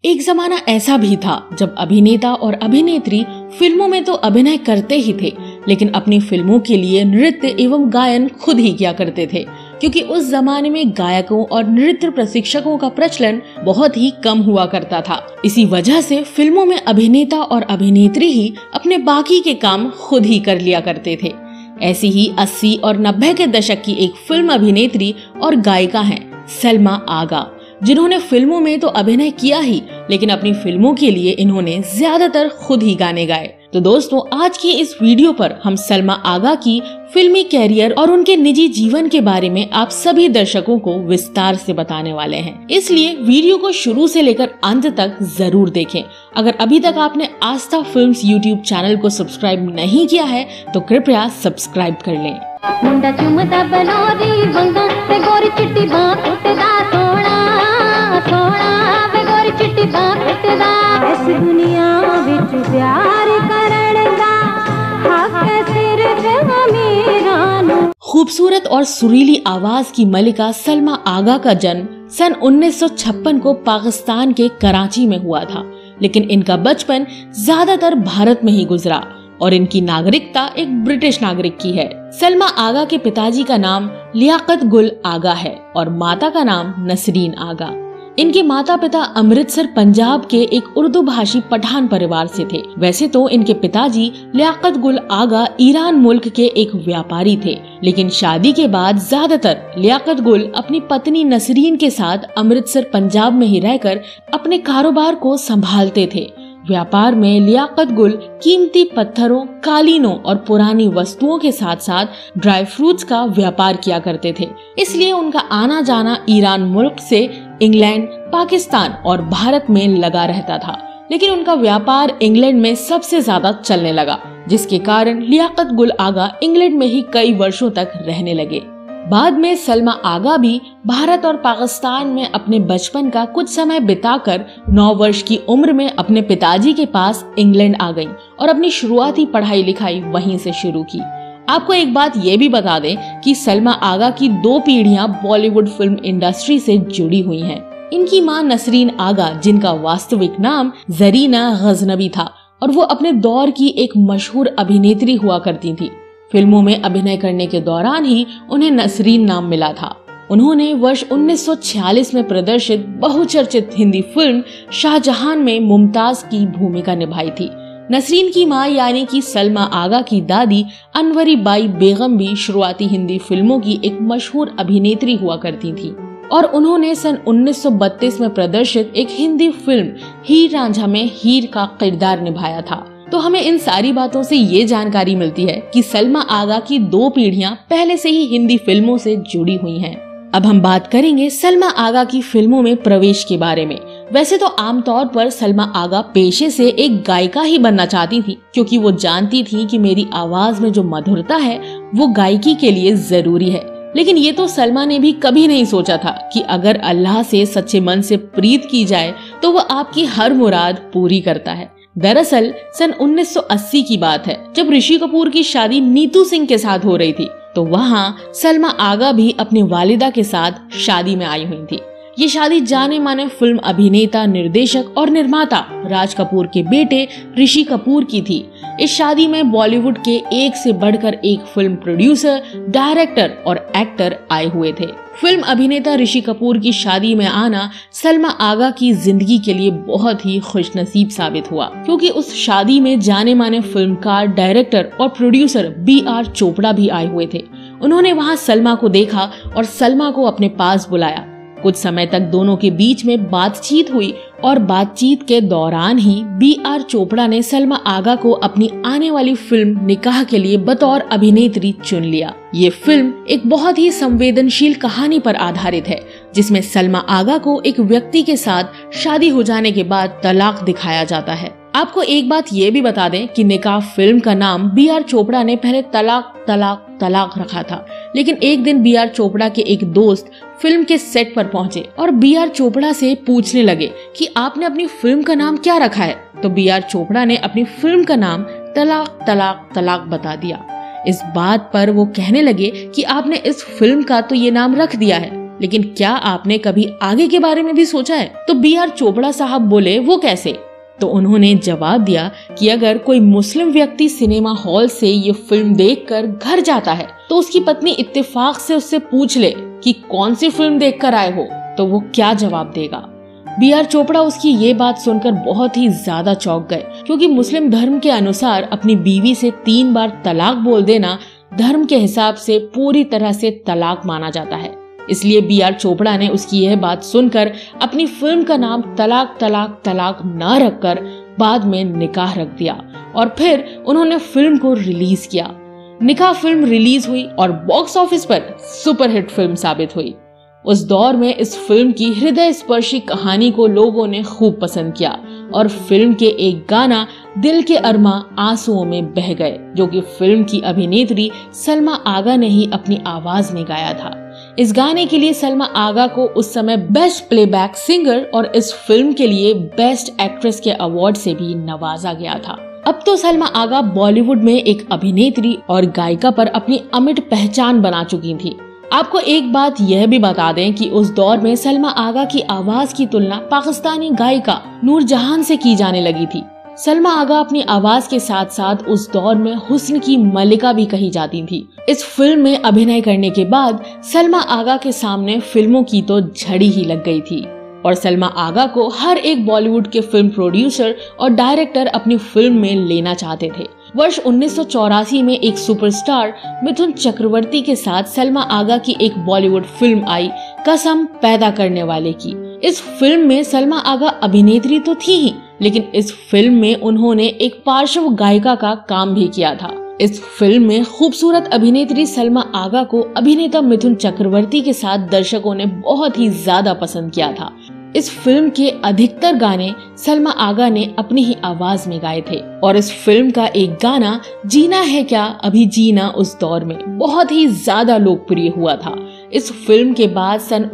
एक जमाना ऐसा भी था जब अभिनेता और अभिनेत्री फिल्मों में तो अभिनय करते ही थे, लेकिन अपनी फिल्मों के लिए नृत्य एवं गायन खुद ही किया करते थे, क्योंकि उस जमाने में गायकों और नृत्य प्रशिक्षकों का प्रचलन बहुत ही कम हुआ करता था। इसी वजह से फिल्मों में अभिनेता और अभिनेत्री ही अपने बाकी के काम खुद ही कर लिया करते थे। ऐसी ही 80 और 90 के दशक की एक फिल्म अभिनेत्री और गायिका हैं सलमा आगा, जिन्होंने फिल्मों में तो अभिनय किया ही, लेकिन अपनी फिल्मों के लिए इन्होंने ज्यादातर खुद ही गाने गाए। तो दोस्तों, आज की इस वीडियो पर हम सलमा आगा की फिल्मी कैरियर और उनके निजी जीवन के बारे में आप सभी दर्शकों को विस्तार से बताने वाले हैं, इसलिए वीडियो को शुरू से लेकर अंत तक जरूर देखें। अगर अभी तक आपने आस्था फिल्म्स यूट्यूब चैनल को सब्सक्राइब नहीं किया है तो कृपया सब्सक्राइब कर लें। मुंडा चुमदा बलोरी वंगा ते गोरी चिट्टी बां उठदा सोना सोना वे गोरी चिट्टी बां उठदा इस दुनिया विच प्यार करन दा हक सिर ते मेरा नु। खूबसूरत और सुरीली आवाज की मलिका सलमा आगा का जन्म सन 1956 को पाकिस्तान के कराची में हुआ था, लेकिन इनका बचपन ज्यादातर भारत में ही गुजरा और इनकी नागरिकता एक ब्रिटिश नागरिक की है। सलमा आगा के पिताजी का नाम लियाकत गुल आगा है और माता का नाम नसरीन आगा। इनके माता पिता अमृतसर पंजाब के एक उर्दू भाषी पठान परिवार से थे। वैसे तो इनके पिताजी लियाकत गुल आगा ईरान मुल्क के एक व्यापारी थे, लेकिन शादी के बाद ज्यादातर लियाकत गुल अपनी पत्नी नसरीन के साथ अमृतसर पंजाब में ही रहकर अपने कारोबार को संभालते थे। व्यापार में लियाकत गुल कीमती पत्थरों, कालीनों और पुरानी वस्तुओं के साथ साथ ड्राई फ्रूट्स का व्यापार किया करते थे, इसलिए उनका आना जाना ईरान मुल्क से इंग्लैंड, पाकिस्तान और भारत में लगा रहता था। लेकिन उनका व्यापार इंग्लैंड में सबसे ज्यादा चलने लगा, जिसके कारण लियाकत गुल आगा इंग्लैंड में ही कई वर्षों तक रहने लगे। बाद में सलमा आगा भी भारत और पाकिस्तान में अपने बचपन का कुछ समय बिताकर 9 वर्ष की उम्र में अपने पिताजी के पास इंग्लैंड आ गईं और अपनी शुरुआती पढ़ाई लिखाई वहीं से शुरू की। आपको एक बात ये भी बता दें कि सलमा आगा की 2 पीढ़ियां बॉलीवुड फिल्म इंडस्ट्री से जुड़ी हुई हैं। इनकी मां नसरीन आगा, जिनका वास्तविक नाम जरीना गजनबी था और वो अपने दौर की एक मशहूर अभिनेत्री हुआ करती थी। फिल्मों में अभिनय करने के दौरान ही उन्हें नसरीन नाम मिला था। उन्होंने वर्ष 1946 में प्रदर्शित बहुचर्चित हिंदी फिल्म शाहजहां में मुमताज की भूमिका निभाई थी। नसरीन की मां यानी कि सलमा आगा की दादी अनवरी बाई बेगम भी शुरुआती हिंदी फिल्मों की एक मशहूर अभिनेत्री हुआ करती थी और उन्होंने सन 1932 में प्रदर्शित एक हिंदी फिल्म हीर रांझा में हीर का किरदार निभाया था। तो हमें इन सारी बातों से ये जानकारी मिलती है कि सलमा आगा की 2 पीढ़ियां पहले से ही हिंदी फिल्मों से जुड़ी हुई हैं। अब हम बात करेंगे सलमा आगा की फिल्मों में प्रवेश के बारे में। वैसे तो आमतौर पर सलमा आगा पेशे से एक गायिका ही बनना चाहती थी, क्योंकि वो जानती थी कि मेरी आवाज में जो मधुरता है वो गायकी के लिए जरूरी है। लेकिन ये तो सलमा ने भी कभी नहीं सोचा था कि अगर अल्लाह से सच्चे मन से प्रीत की जाए तो वो आपकी हर मुराद पूरी करता है। दरअसल सन 1980 की बात है, जब ऋषि कपूर की शादी नीतू सिंह के साथ हो रही थी, तो वहाँ सलमा आगा भी अपने वालिदा के साथ शादी में आई हुई थी। ये शादी जाने माने फिल्म अभिनेता, निर्देशक और निर्माता राज कपूर के बेटे ऋषि कपूर की थी। इस शादी में बॉलीवुड के एक से बढ़कर एक फिल्म प्रोड्यूसर, डायरेक्टर और एक्टर आए हुए थे। फिल्म अभिनेता ऋषि कपूर की शादी में आना सलमा आगा की जिंदगी के लिए बहुत ही खुशनसीब साबित हुआ, क्योंकि उस शादी में जाने माने फिल्मकार, डायरेक्टर और प्रोड्यूसर BR चोपड़ा भी आए हुए थे। उन्होंने वहां सलमा को देखा और सलमा को अपने पास बुलाया। कुछ समय तक दोनों के बीच में बातचीत हुई और बातचीत के दौरान ही BR चोपड़ा ने सलमा आगा को अपनी आने वाली फिल्म निकाह के लिए बतौर अभिनेत्री चुन लिया। ये फिल्म एक बहुत ही संवेदनशील कहानी पर आधारित है, जिसमें सलमा आगा को एक व्यक्ति के साथ शादी हो जाने के बाद तलाक दिखाया जाता है। आपको एक बात ये भी बता दें कि निकाह फिल्म का नाम BR चोपड़ा ने पहले तलाक तलाक तलाक रखा था, लेकिन एक दिन BR चोपड़ा के एक दोस्त फिल्म के सेट पर पहुंचे और BR चोपड़ा से पूछने लगे कि आपने अपनी फिल्म का नाम क्या रखा है। तो BR चोपड़ा ने अपनी फिल्म का नाम तलाक तलाक तलाक बता दिया। इस बात पर वो कहने लगे कि आपने इस फिल्म का तो ये नाम रख दिया है, लेकिन क्या आपने कभी आगे के बारे में भी सोचा है? तो B.R. चोपड़ा साहब बोले, वो कैसे? तो उन्होंने जवाब दिया कि अगर कोई मुस्लिम व्यक्ति सिनेमा हॉल से ये फिल्म देखकर घर जाता है तो उसकी पत्नी इत्तेफाक से उससे पूछ ले कि कौन सी फिल्म देखकर आए हो, तो वो क्या जवाब देगा। B.R. चोपड़ा उसकी ये बात सुनकर बहुत ही ज्यादा चौंक गए, क्योंकि मुस्लिम धर्म के अनुसार अपनी बीवी से 3 बार तलाक बोल देना धर्म के हिसाब से पूरी तरह से तलाक माना जाता है। इसलिए B.R. चोपड़ा ने उसकी यह बात सुनकर अपनी फिल्म का नाम तलाक तलाक तलाक न रखकर बाद में निकाह रख दिया और फिर उन्होंने फिल्म को रिलीज किया। निकाह फिल्म रिलीज हुई और बॉक्स ऑफिस पर सुपरहिट फिल्म साबित हुई। उस दौर में इस फिल्म की हृदय स्पर्शी कहानी को लोगों ने खूब पसंद किया और फिल्म के एक गाना दिल के अरमा आंसुओं में बह गए, जो कि फिल्म की अभिनेत्री सलमा आगा ने ही अपनी आवाज में गाया था। इस गाने के लिए सलमा आगा को उस समय बेस्ट प्लेबैक सिंगर और इस फिल्म के लिए बेस्ट एक्ट्रेस के अवार्ड से भी नवाजा गया था। अब तो सलमा आगा बॉलीवुड में एक अभिनेत्री और गायिका पर अपनी अमिट पहचान बना चुकी थी। आपको एक बात यह भी बता दें कि उस दौर में सलमा आगा की आवाज की तुलना पाकिस्तानी गायिका नूरजहान से की जाने लगी थी। सलमा आगा अपनी आवाज के साथ साथ उस दौर में हुस्न की मलिका भी कही जाती थी। इस फिल्म में अभिनय करने के बाद सलमा आगा के सामने फिल्मों की तो झड़ी ही लग गई थी और सलमा आगा को हर एक बॉलीवुड के फिल्म प्रोड्यूसर और डायरेक्टर अपनी फिल्म में लेना चाहते थे। वर्ष 1984 में एक सुपरस्टार मिथुन चक्रवर्ती के साथ सलमा आगा की एक बॉलीवुड फिल्म आई, कसम पैदा करने वाले की। इस फिल्म में सलमा आगा अभिनेत्री तो थी ही, लेकिन इस फिल्म में उन्होंने एक पार्श्व गायिका का काम भी किया था। इस फिल्म में खूबसूरत अभिनेत्री सलमा आगा को अभिनेता मिथुन चक्रवर्ती के साथ दर्शकों ने बहुत ही ज्यादा पसंद किया था। इस फिल्म के अधिकतर गाने सलमा आगा ने अपनी ही आवाज में गाए थे और इस फिल्म का एक गाना जीना है क्या अभी जीना उस दौर में बहुत ही ज्यादा लोकप्रिय हुआ था। इस फिल्म के बाद सन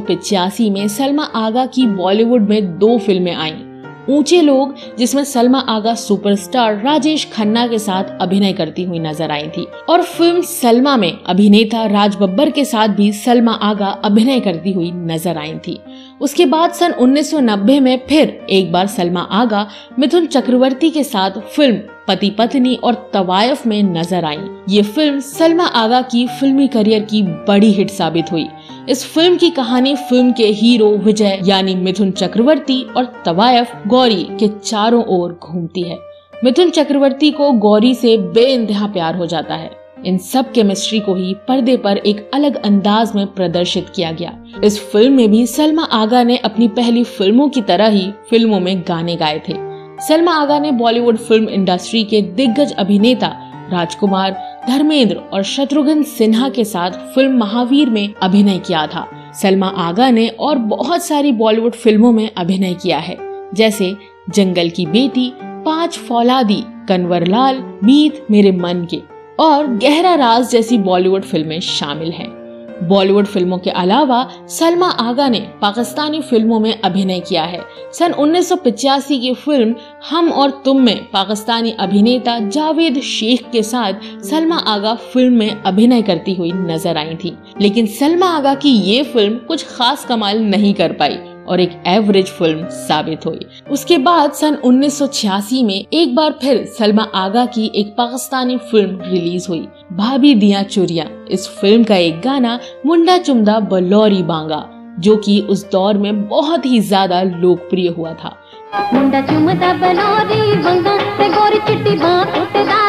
1985 में सलमा आगा की बॉलीवुड में 2 फिल्में आईं। ऊंचे लोग, जिसमें सलमा आगा सुपरस्टार राजेश खन्ना के साथ अभिनय करती हुई नजर आई थी, और फिल्म सलमा में अभिनेता राज बब्बर के साथ भी सलमा आगा अभिनय करती हुई नजर आई थी। उसके बाद सन 1990 में फिर एक बार सलमा आगा मिथुन चक्रवर्ती के साथ फिल्म पति पत्नी और तवायफ में नजर आई। ये फिल्म सलमा आगा की फिल्मी करियर की बड़ी हिट साबित हुई। इस फिल्म की कहानी फिल्म के हीरो विजय यानी मिथुन चक्रवर्ती और तवायफ गौरी के चारों ओर घूमती है। मिथुन चक्रवर्ती को गौरी से बेइंतहा प्यार हो जाता है। इन सब केमिस्ट्री को ही पर्दे पर एक अलग अंदाज में प्रदर्शित किया गया। इस फिल्म में भी सलमा आगा ने अपनी पहली फिल्मों की तरह ही फिल्मों में गाने गाए थे। सलमा आगा ने बॉलीवुड फिल्म इंडस्ट्री के दिग्गज अभिनेता राजकुमार, धर्मेंद्र और शत्रुघ्न सिन्हा के साथ फिल्म महावीर में अभिनय किया था। सलमा आगा ने और बहुत सारी बॉलीवुड फिल्मों में अभिनय किया है, जैसे जंगल की बेटी, 5 फौलादी, कन्वरलाल, मीत मेरे मन के और गहरा राज जैसी बॉलीवुड फिल्में शामिल हैं। बॉलीवुड फिल्मों के अलावा सलमा आगा ने पाकिस्तानी फिल्मों में अभिनय किया है। सन 1985 की फिल्म हम और तुम में पाकिस्तानी अभिनेता जावेद शेख के साथ सलमा आगा फिल्म में अभिनय करती हुई नजर आई थी, लेकिन सलमा आगा की ये फिल्म कुछ खास कमाल नहीं कर पाई और एक एवरेज फिल्म साबित हुई। उसके बाद सन 1986 में एक बार फिर सलमा आगा की एक पाकिस्तानी फिल्म रिलीज हुई, भाभी दिया चुरिया। इस फिल्म का एक गाना मुंडा चुमदा बलौरी बांगा, जो कि उस दौर में बहुत ही ज्यादा लोकप्रिय हुआ था। मुंडा चुमदा बलौरी बांगा ते गोरी चिट्टी बांह उठदा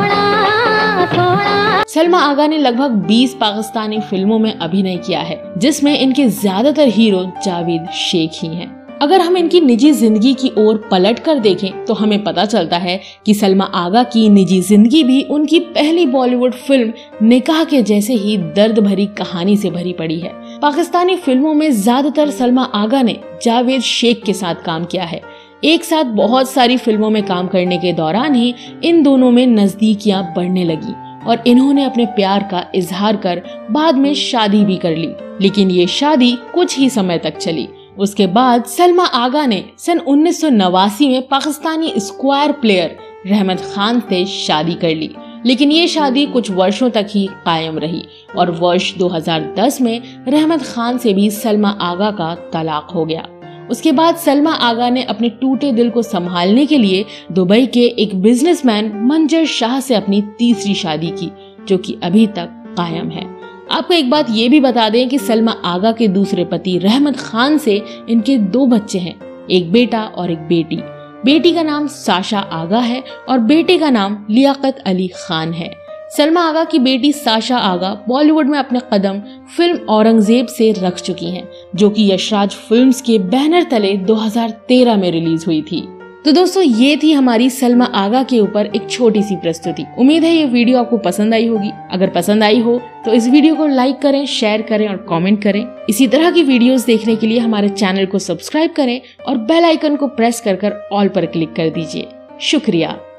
सोना सोना। सलमा आगा ने लगभग 20 पाकिस्तानी फिल्मों में अभिनय किया है, जिसमें इनके ज्यादातर हीरो जावेद शेख ही हैं। अगर हम इनकी निजी जिंदगी की ओर पलट कर देखें तो हमें पता चलता है कि सलमा आगा की निजी जिंदगी भी उनकी पहली बॉलीवुड फिल्म निकाह के जैसे ही दर्द भरी कहानी से भरी पड़ी है। पाकिस्तानी फिल्मों में ज्यादातर सलमा आगा ने जावेद शेख के साथ काम किया है। एक साथ बहुत सारी फिल्मों में काम करने के दौरान ही इन दोनों में नजदीकियां बढ़ने लगी और इन्होंने अपने प्यार का इजहार कर बाद में शादी भी कर ली, लेकिन ये शादी कुछ ही समय तक चली। उसके बाद सलमा आगा ने सन 1989 में पाकिस्तानी स्क्वायर प्लेयर रहमत खान से शादी कर ली। लेकिन ये शादी कुछ वर्षों तक ही कायम रही और वर्ष 2010 में रहमत खान से भी सलमा आगा का तलाक हो गया। उसके बाद सलमा आगा ने अपने टूटे दिल को संभालने के लिए दुबई के एक बिजनेसमैन मंजर शाह से अपनी तीसरी शादी की, जो कि अभी तक कायम है। आपको एक बात ये भी बता दें कि सलमा आगा के दूसरे पति रहमत खान से इनके 2 बच्चे हैं, एक बेटा और एक बेटी। बेटी का नाम साशा आगा है और बेटे का नाम लियाकत अली खान है। सलमा आगा की बेटी साशा आगा बॉलीवुड में अपने कदम फिल्म औरंगजेब से रख चुकी हैं, जो कि यशराज फिल्म्स के बैनर तले 2013 में रिलीज हुई थी। तो दोस्तों, ये थी हमारी सलमा आगा के ऊपर एक छोटी सी प्रस्तुति। उम्मीद है ये वीडियो आपको पसंद आई होगी। अगर पसंद आई हो तो इस वीडियो को लाइक करें, शेयर करें और कमेंट करें। इसी तरह की वीडियोस देखने के लिए हमारे चैनल को सब्सक्राइब करें और बेल आइकन को प्रेस कर ऑल पर क्लिक कर दीजिए। शुक्रिया।